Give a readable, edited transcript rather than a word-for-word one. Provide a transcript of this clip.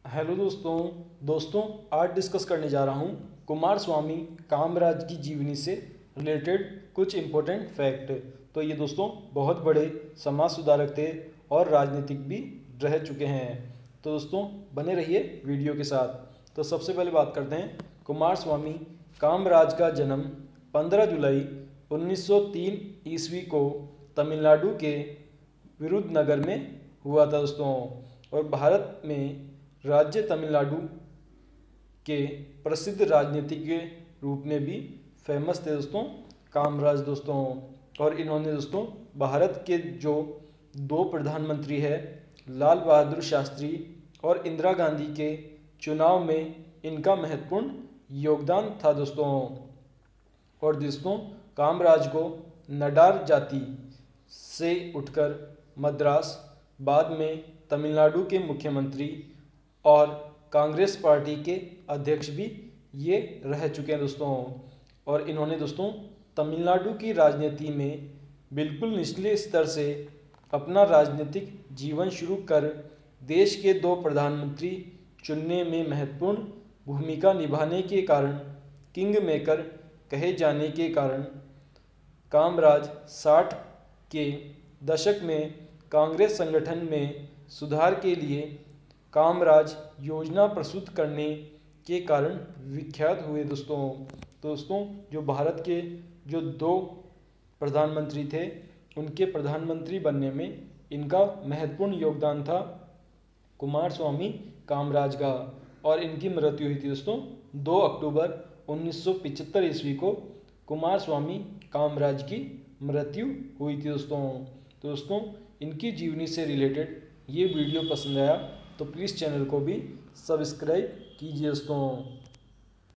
Hello दोस्तों आज discuss करने जा रहा हूँ कुमारस्वामी कामराज की जीवनी से रिलेटेड कुछ इम्पोर्टेंट फैक्ट। तो ये दोस्तों बहुत बड़े समाज सुधारक थे और राजनीतिक भी रह चुके हैं। तो दोस्तों बने रहिए वीडियो के साथ। तो सबसे पहले बात करते हैं कुमारस्वामी कामराज का जन्म 15 जुलाई 1903 ईस्वी को तमिलनाडु के विरुधनगर में हुआ था दोस्तों। और भारत में राज्य तमिलनाडु के प्रसिद्ध राजनीतिज्ञ के रूप में भी फेमस थे दोस्तों कामराज दोस्तों। और इन्होंने दोस्तों भारत के जो दो प्रधानमंत्री है लाल बहादुर शास्त्री और इंदिरा गांधी के चुनाव में इनका महत्वपूर्ण योगदान था दोस्तों। और दोस्तों कामराज को नडार जाति से उठकर मद्रास, बाद में तमिलनाडु के मुख्यमंत्री और कांग्रेस पार्टी के अध्यक्ष भी ये रह चुके हैं दोस्तों। और इन्होंने दोस्तों तमिलनाडु की राजनीति में बिल्कुल निचले स्तर से अपना राजनीतिक जीवन शुरू कर देश के दो प्रधानमंत्री चुनने में महत्वपूर्ण भूमिका निभाने के कारण, किंग मेकर कहे जाने के कारण कामराज 60 के दशक में कांग्रेस संगठन में सुधार के लिए कामराज योजना प्रस्तुत करने के कारण विख्यात हुए दोस्तों जो भारत के जो दो प्रधानमंत्री थे उनके प्रधानमंत्री बनने में इनका महत्वपूर्ण योगदान था कुमारस्वामी कामराज का। और इनकी मृत्यु हुई थी दोस्तों 2 अक्टूबर 1975 ईस्वी को कुमारस्वामी कामराज की मृत्यु हुई थी दोस्तों। तो दोस्तों इनकी जीवनी से रिलेटेड ये वीडियो पसंद आया तो प्लीज़ चैनल को भी सब्सक्राइब कीजिए दोस्तों।